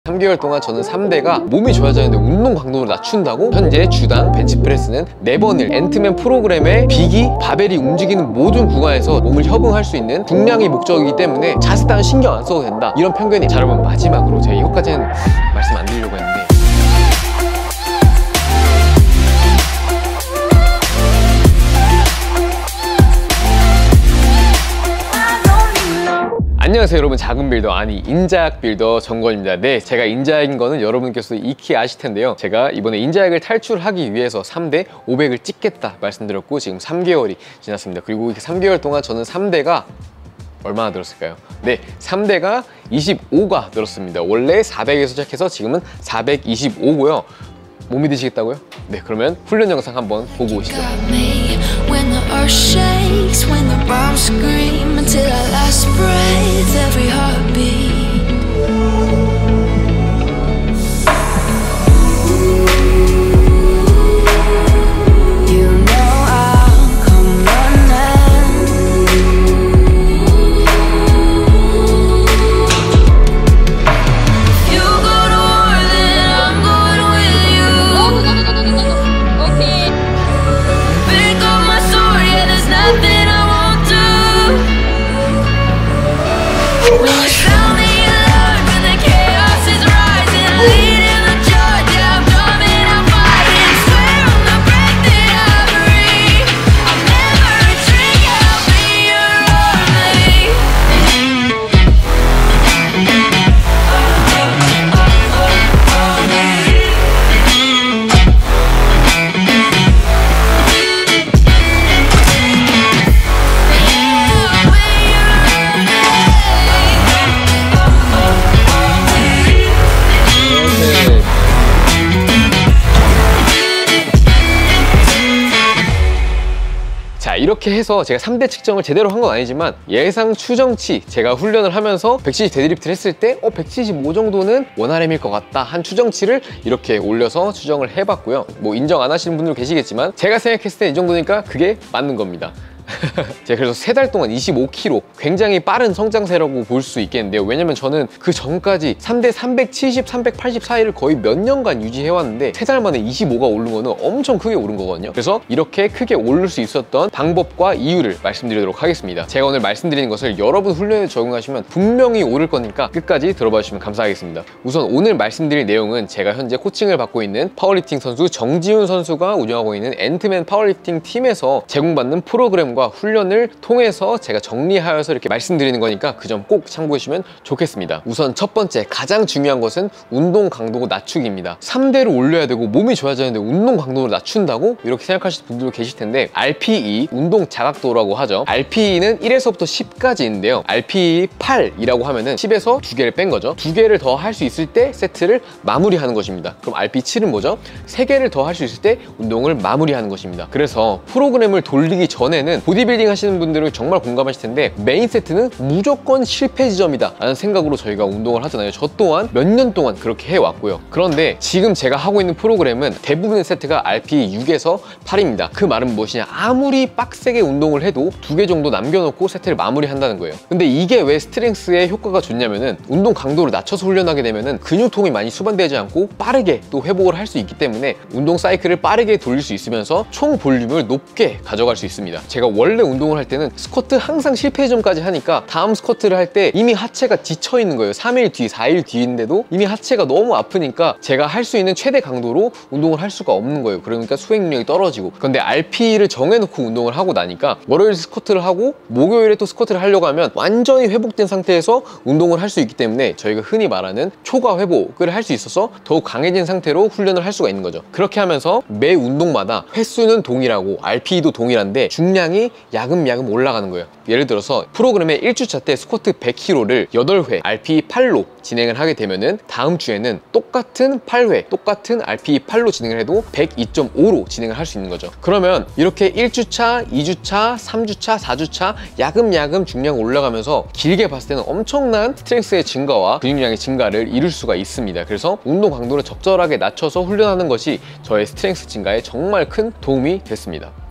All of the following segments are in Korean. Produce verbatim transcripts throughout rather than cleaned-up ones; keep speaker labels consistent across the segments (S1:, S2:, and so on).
S1: 삼 개월 동안 저는 삼 대가 몸이 좋아졌는데 운동 강도를 낮춘다고 현재 주당 벤치프레스는 네 번을 앤트맨 프로그램의 비기, 바벨이 움직이는 모든 구간에서 몸을 협응할 수 있는 중량이 목적이기 때문에 자세 따윈 신경 안 써도 된다, 이런 편견이. 자, 여러분 마지막으로 제가 이것까지는 말씀 안 드리려고 했는데, 안녕하세요 여러분, 작은 빌더 아니 인자약 빌더 정건입니다. 네, 제가 인자약인 거는 여러분께서 익히 아실 텐데요, 제가 이번에 인자약을 탈출하기 위해서 삼 대 오백을 찍겠다 말씀드렸고 지금 삼 개월이 지났습니다. 그리고 이렇게 삼 개월 동안 저는 삼 대가 얼마나 늘었을까요? 네, 삼 대가 이십오가 늘었습니다. 원래 사백에서 시작해서 지금은 사백이십오고요 못 믿으시겠다고요? 네, 그러면 훈련 영상 한번 보고 오시죠. When the earth shakes, when the bombs scream until our last breath, every heartbeat. 이렇게 해서 제가 삼 대 측정을 제대로 한 건 아니지만 예상 추정치, 제가 훈련을 하면서 백칠십 데드리프트를 했을 때 어, 백칠십오 정도는 원알엠일 것 같다 한 추정치를 이렇게 올려서 추정을 해봤고요. 뭐 인정 안 하시는 분들 계시겠지만 제가 생각했을 때 이 정도니까 그게 맞는 겁니다. 제가 그래서 세 달 동안 이십오 킬로그램, 굉장히 빠른 성장세라고 볼 수 있겠는데요. 왜냐면 저는 그 전까지 삼 대 삼백칠십, 삼백팔십 사이를 거의 몇 년간 유지해왔는데 세 달 만에 이십오가 오른 거는 엄청 크게 오른 거거든요. 그래서 이렇게 크게 오를 수 있었던 방법과 이유를 말씀드리도록 하겠습니다. 제가 오늘 말씀드리는 것을 여러분 훈련에 적용하시면 분명히 오를 거니까 끝까지 들어봐 주시면 감사하겠습니다. 우선 오늘 말씀드릴 내용은 제가 현재 코칭을 받고 있는 파워리프팅 선수 정지훈 선수가 운영하고 있는 앤트맨 파워리프팅 팀에서 제공받는 프로그램과 훈련을 통해서 제가 정리하여서 이렇게 말씀드리는 거니까 그 점 꼭 참고해 주시면 좋겠습니다. 우선 첫 번째, 가장 중요한 것은 운동 강도 낮추기입니다. 삼 대를 올려야 되고 몸이 좋아지는데 운동 강도를 낮춘다고? 이렇게 생각하시는 분들도 계실 텐데, 알피이, 운동 자각도라고 하죠. 알피이는 일에서부터 십까지 있는데요, 알피이 팔이라고 하면은 십에서 두 개를 뺀 거죠. 두 개를 더 할 수 있을 때 세트를 마무리하는 것입니다. 그럼 알피이 칠은 뭐죠? 세 개를 더 할 수 있을 때 운동을 마무리하는 것입니다. 그래서 프로그램을 돌리기 전에는 보디빌딩 하시는 분들은 정말 공감하실 텐데, 메인 세트는 무조건 실패 지점이다 라는 생각으로 저희가 운동을 하잖아요. 저 또한 몇 년 동안 그렇게 해왔고요. 그런데 지금 제가 하고 있는 프로그램은 대부분의 세트가 알피이 육에서 팔입니다. 그 말은 무엇이냐, 아무리 빡세게 운동을 해도 두 개 정도 남겨놓고 세트를 마무리한다는 거예요. 근데 이게 왜 스트렝스에 효과가 좋냐면은, 운동 강도를 낮춰서 훈련하게 되면은 근육통이 많이 수반되지 않고 빠르게 또 회복을 할 수 있기 때문에 운동 사이클을 빠르게 돌릴 수 있으면서 총 볼륨을 높게 가져갈 수 있습니다. 제가 원래 운동을 할 때는 스쿼트 항상 실패 지점까지 하니까 다음 스쿼트를 할 때 이미 하체가 지쳐 있는 거예요. 삼 일 뒤, 사 일 뒤인데도 이미 하체가 너무 아프니까 제가 할 수 있는 최대 강도로 운동을 할 수가 없는 거예요. 그러니까 수행 능력이 떨어지고. 근데 알피이를 정해놓고 운동을 하고 나니까 월요일 스쿼트를 하고 목요일에 또 스쿼트를 하려고 하면 완전히 회복된 상태에서 운동을 할 수 있기 때문에 저희가 흔히 말하는 초과 회복을 할 수 있어서 더욱 강해진 상태로 훈련을 할 수가 있는 거죠. 그렇게 하면서 매 운동마다 횟수는 동일하고 알피이도 동일한데 중량이 야금야금 올라가는 거예요. 예를 들어서 프로그램의 일 주차 때 스쿼트 백 킬로그램을 여덟 회 알피이 팔로 진행을 하게 되면은 다음 주에는 똑같은 팔 회 똑같은 알피이 팔로 진행을 해도 백이 점 오로 진행을 할 수 있는 거죠. 그러면 이렇게 일 주차, 이 주차, 삼 주차, 사 주차 야금야금 중량 올라가면서 길게 봤을 때는 엄청난 스트렝스의 증가와 근육량의 증가를 이룰 수가 있습니다. 그래서 운동 강도를 적절하게 낮춰서 훈련하는 것이 저의 스트렝스 증가에 정말 큰 도움이 됐습니다.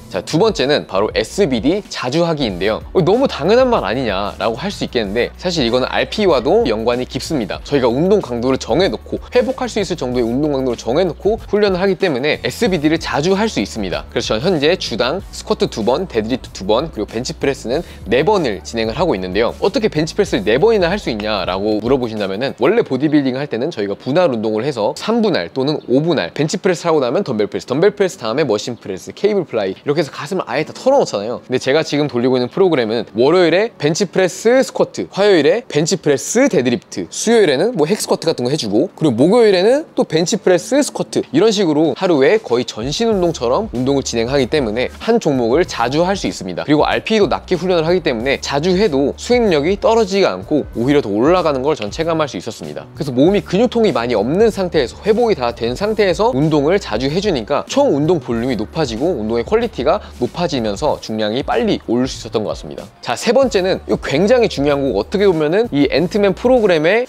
S1: 자, 두 번째는 바로 에스비디 자주 하기인데요. 어, 너무 당연한 말 아니냐라고 할 수 있겠는데 사실 이거는 알피이와도 연관이 깊습니다. 저희가 운동 강도를 정해놓고 회복할 수 있을 정도의 운동 강도를 정해놓고 훈련을 하기 때문에 에스비디를 자주 할 수 있습니다. 그래서 전 현재 주당 스쿼트 두 번, 데드리프트 두 번, 그리고 벤치프레스는 네 번을 진행을 하고 있는데요. 어떻게 벤치프레스를 네 번이나 할 수 있냐라고 물어보신다면은 원래 보디빌딩 할 때는 저희가 분할 운동을 해서 삼 분할 또는 오 분할 벤치프레스 하고 나면 덤벨프레스, 덤벨프레스 다음에 머신프레스, 케이블 플라이 이렇게 해서 가슴을 아예 다 털어놓잖아요. 근데 제가 지금 돌리고 있는 프로그램은 월요일에 벤치프레스 스쿼트, 화요일에 벤치프레스 데드리프트, 수요일에는 뭐 핵스쿼트 같은 거 해주고, 그리고 목요일에는 또 벤치프레스 스쿼트, 이런 식으로 하루에 거의 전신 운동처럼 운동을 진행하기 때문에 한 종목을 자주 할 수 있습니다. 그리고 알피이도 낮게 훈련을 하기 때문에 자주 해도 수행력이 떨어지지 않고 오히려 더 올라가는 걸 전 체감할 수 있었습니다. 그래서 몸이 근육통이 많이 없는 상태에서, 회복이 다 된 상태에서 운동을 자주 해주니까 총 운동 볼륨이 높아지고 운동의 퀄리티가 높아지면서 중량이 빨리 오를 수 있었던 것 같습니다. 자, 세 번째는 이거 굉장히 중요한 거고, 어떻게 보면은 이 앤트맨 프로그램의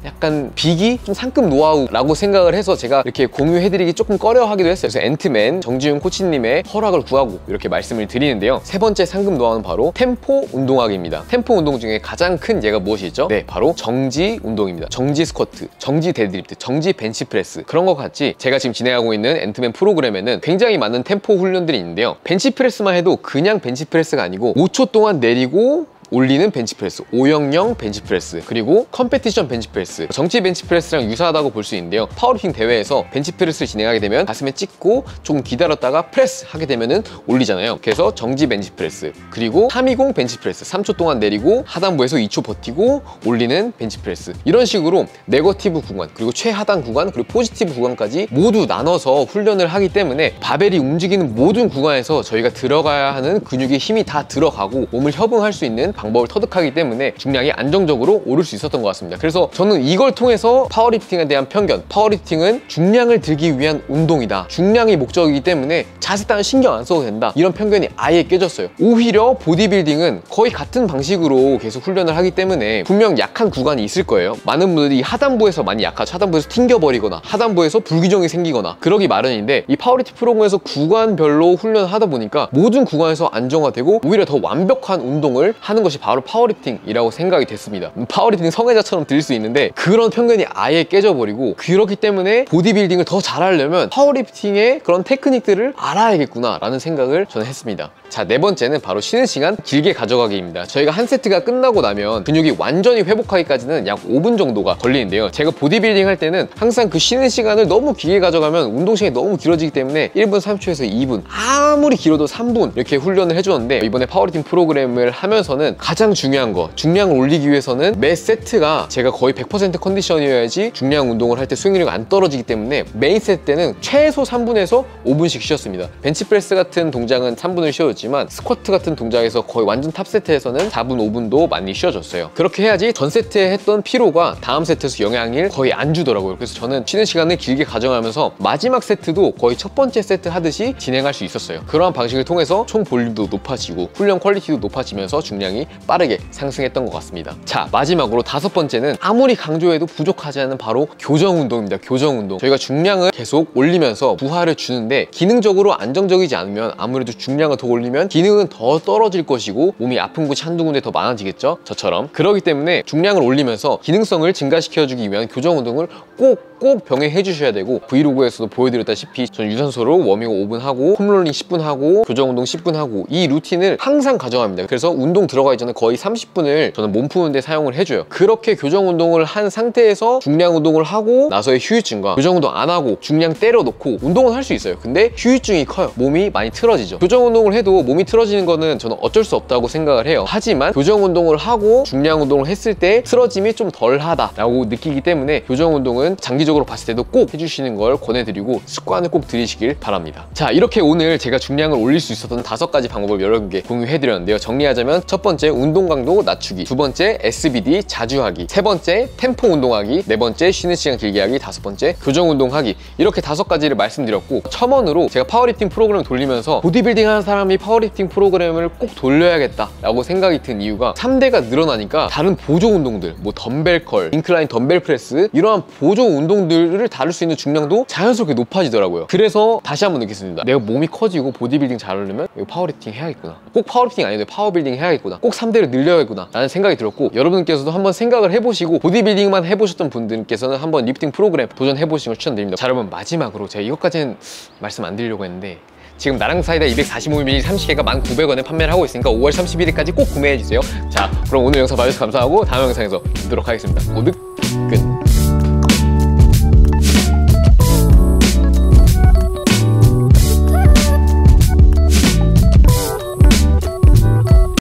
S1: 약간 비기? 좀 상급 노하우라고 생각을 해서 제가 이렇게 공유해드리기 조금 꺼려하기도 했어요. 그래서 앤트맨 정지훈 코치님의 허락을 구하고 이렇게 말씀을 드리는데요. 세 번째 상급 노하우는 바로 템포 운동하기입니다. 템포 운동 중에 가장 큰 예가 무엇이 있죠? 네, 바로 정지 운동입니다. 정지 스쿼트, 정지 데드리프트, 정지 벤치프레스, 그런 것 같이 제가 지금 진행하고 있는 앤트맨 프로그램에는 굉장히 많은 템포 훈련들이 있는데요. 벤치프레스만 해도 그냥 벤치프레스가 아니고 오 초 동안 내리고 올리는 벤치프레스, 오영영 벤치프레스, 그리고 컴페티션 벤치프레스, 정지 벤치프레스랑 유사하다고 볼 수 있는데요. 파워리프팅 대회에서 벤치프레스를 진행하게 되면 가슴에 찍고 조금 기다렸다가 프레스 하게 되면은 올리잖아요. 그래서 정지 벤치프레스, 그리고 삼이공 벤치프레스, 삼 초 동안 내리고 하단부에서 이 초 버티고 올리는 벤치프레스, 이런 식으로 네거티브 구간, 그리고 최하단 구간, 그리고 포지티브 구간까지 모두 나눠서 훈련을 하기 때문에 바벨이 움직이는 모든 구간에서 저희가 들어가야 하는 근육의 힘이 다 들어가고 몸을 협응할 수 있는 방법을 터득하기 때문에 중량이 안정적으로 오를 수 있었던 것 같습니다. 그래서 저는 이걸 통해서 파워리프팅에 대한 편견, 파워리프팅은 중량을 들기 위한 운동이다, 중량이 목적이기 때문에 자세 따윈 신경 안 써도 된다, 이런 편견이 아예 깨졌어요. 오히려 보디빌딩은 거의 같은 방식으로 계속 훈련을 하기 때문에 분명 약한 구간이 있을 거예요. 많은 분들이 하단부에서 많이 약하죠. 하단부에서 튕겨버리거나 하단부에서 불규정이 생기거나 그러기 마련인데, 이 파워리프팅 프로그램에서 구간별로 훈련을 하다 보니까 모든 구간에서 안정화되고 오히려 더 완벽한 운동을 하는 것이 바로 파워리프팅이라고 생각이 됐습니다. 파워리프팅 성애자처럼 들릴 수 있는데 그런 편견이 아예 깨져버리고, 그렇기 때문에 보디빌딩을 더 잘하려면 파워리프팅의 그런 테크닉들을 알아야겠구나 라는 생각을 저는 했습니다. 자, 네 번째는 바로 쉬는 시간 길게 가져가기입니다. 저희가 한 세트가 끝나고 나면 근육이 완전히 회복하기까지는 약 오 분 정도가 걸리는데요. 제가 보디빌딩 할 때는 항상 그 쉬는 시간을 너무 길게 가져가면 운동 시간이 너무 길어지기 때문에 일 분 삼십 초에서 이 분, 아무리 길어도 삼 분 이렇게 훈련을 해주었는데, 이번에 파워리프팅 프로그램을 하면서는 가장 중요한 거, 중량을 올리기 위해서는 매 세트가 제가 거의 백 퍼센트 컨디션이어야지 중량 운동을 할 때 수행률이 안 떨어지기 때문에 메인 세트 때는 최소 삼 분에서 오 분씩 쉬었습니다. 벤치프레스 같은 동작은 삼 분을 쉬어줬지만 스쿼트 같은 동작에서 거의 완전 탑 세트에서는 사 분, 오 분도 많이 쉬어줬어요. 그렇게 해야지 전 세트에 했던 피로가 다음 세트에서 영향을 거의 안 주더라고요. 그래서 저는 쉬는 시간을 길게 가져가면서 마지막 세트도 거의 첫 번째 세트 하듯이 진행할 수 있었어요. 그러한 방식을 통해서 총 볼륨도 높아지고 훈련 퀄리티도 높아지면서 중량이 빠르게 상승했던 것 같습니다. 자, 마지막으로 다섯 번째는 아무리 강조해도 부족하지 않은 바로 교정 운동입니다. 교정 운동. 저희가 중량을 계속 올리면서 부하를 주는데 기능적으로 안정적이지 않으면 아무래도 중량을 더 올리면 기능은 더 떨어질 것이고 몸이 아픈 곳이 한두 군데 더 많아지겠죠? 저처럼. 그렇기 때문에 중량을 올리면서 기능성을 증가시켜주기 위한 교정 운동을 꼭 꼭 병행해 주셔야 되고, 브이로그에서도 보여드렸다시피 저는 유산소로 워밍업 오 분 하고 폼롤링 십 분 하고 교정 운동 십 분 하고 이 루틴을 항상 가져갑니다. 그래서 운동 들어가기 전에 거의 삼십 분을 저는 몸 푸는 데 사용을 해줘요. 그렇게 교정 운동을 한 상태에서 중량 운동을 하고 나서의 휴유증과 교정 운동 안 하고 중량 때려놓고 운동은 할 수 있어요. 근데 휴유증이 커요. 몸이 많이 틀어지죠. 교정 운동을 해도 몸이 틀어지는 거는 저는 어쩔 수 없다고 생각을 해요. 하지만 교정 운동을 하고 중량 운동을 했을 때 틀어짐이 좀 덜하다 라고 느끼기 때문에 교정 운동은 장기적으로 봤을 때도 꼭 해주시는 걸 권해드리고 습관을 꼭 들이시길 바랍니다. 자, 이렇게 오늘 제가 중량을 올릴 수 있었던 다섯 가지 방법을 여러분께 공유해드렸는데요. 정리하자면 첫 번째, 번째 운동 강도 낮추기, 두 번째 에스비디 자주 하기, 세 번째 템포 운동하기, 네 번째 쉬는 시간 길게 하기, 다섯 번째 교정 운동하기. 이렇게 다섯 가지를 말씀드렸고, 첨언으로 제가 파워리프팅 프로그램을 돌리면서 보디빌딩 하는 사람이 파워리프팅 프로그램을 꼭 돌려야겠다 라고 생각이 든 이유가 삼 대가 늘어나니까 다른 보조 운동들, 뭐 덤벨 컬, 인클라인 덤벨 프레스, 이러한 보조 운동들을 다룰 수 있는 중량도 자연스럽게 높아지더라고요. 그래서 다시 한번 느꼈습니다. 내가 몸이 커지고 보디빌딩 잘 하려면 이거 파워리프팅 해야겠구나. 꼭 파워리프팅 아니어도 파워빌딩 해야겠구나. 꼭 삼 대를 늘려야겠구나 라는 생각이 들었고, 여러분께서도 한번 생각을 해보시고 보디빌딩만 해보셨던 분들께서는 한번 리프팅 프로그램 도전해보시는 걸 추천드립니다. 자, 여러분 마지막으로 제가 이것까지는 말씀 안 드리려고 했는데, 지금 나랑 사이다 이백사십오 밀리리터 삼십 개가 만 구백 원에 판매를 하고 있으니까 오월 삼십일 일까지 꼭 구매해주세요. 자, 그럼 오늘 영상 봐주셔서 감사하고 다음 영상에서 뵙도록 하겠습니다. 고득!